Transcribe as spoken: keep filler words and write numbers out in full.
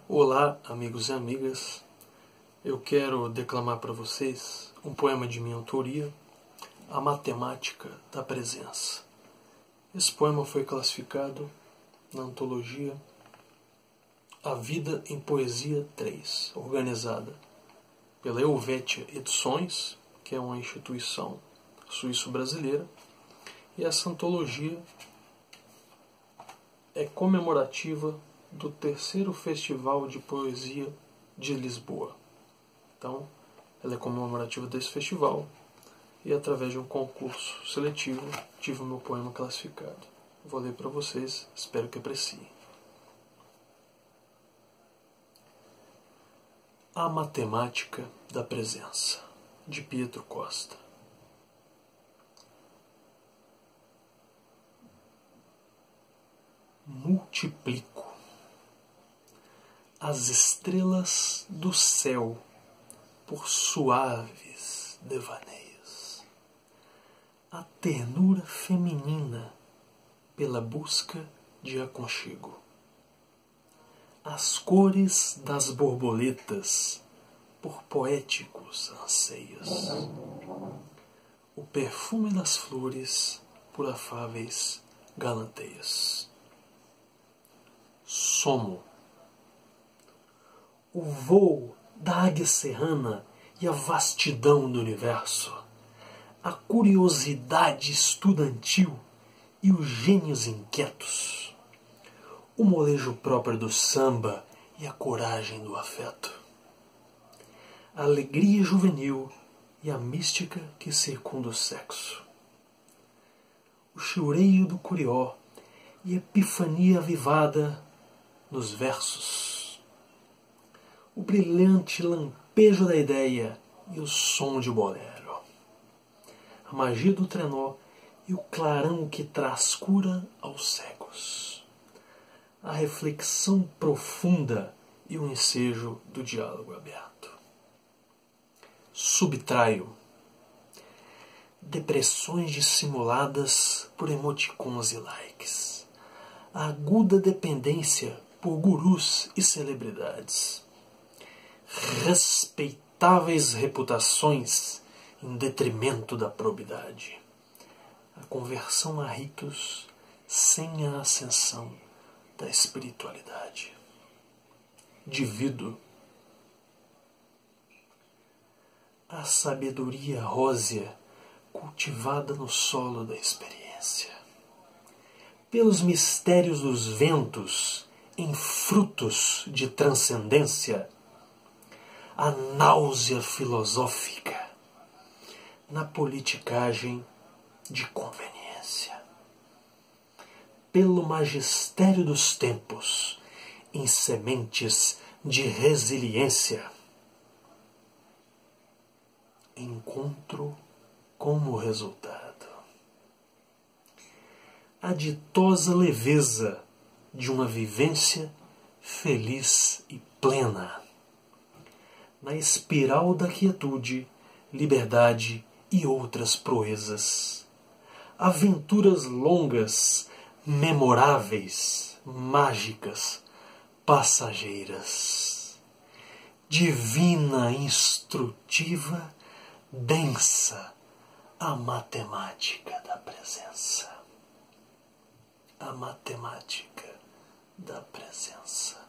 Olá, amigos e amigas. Eu quero declamar para vocês um poema de minha autoria, A Matemática da Presença. Esse poema foi classificado na antologia A Vida em Poesia três, organizada pela Helvetia Edições, que é uma instituição suíço-brasileira, e essa antologia é comemorativa do terceiro Festival de Poesia de Lisboa. Então, ela é comemorativa desse festival e, através de um concurso seletivo, tive o meu poema classificado. Vou ler para vocês, espero que apreciem. A Matemática da Presença, de Pietro Costa. Multiplico as estrelas do céu por suaves devaneios, a ternura feminina pela busca de aconchego, as cores das borboletas por poéticos anseios, o perfume das flores por afáveis galanteios. Somo o voo da águia serrana e a vastidão do universo, a curiosidade estudantil e os gênios inquietos, o molejo próprio do samba e a coragem do afeto, a alegria juvenil e a mística que circunda o sexo, o chiureio do curió e a epifania avivada nos versos, o brilhante lampejo da ideia e o som de bolero, a magia do trenó e o clarão que traz cura aos cegos, a reflexão profunda e o ensejo do diálogo aberto. Subtraio depressões dissimuladas por emoticons e likes, a aguda dependência por gurus e celebridades, respeitáveis reputações em detrimento da probidade, a conversão a ritos sem a ascensão da espiritualidade. Divido a sabedoria rósea cultivada no solo da experiência, pelos mistérios dos ventos em frutos de transcendência, a náusea filosófica na politicagem de conveniência, pelo magistério dos tempos em sementes de resiliência, encontro como resultado a ditosa leveza de uma vivência feliz e plena, na espiral da quietude, liberdade e outras proezas, aventuras longas, memoráveis, mágicas, passageiras, divina, instrutiva, densa, a matemática da presença. A matemática da presença.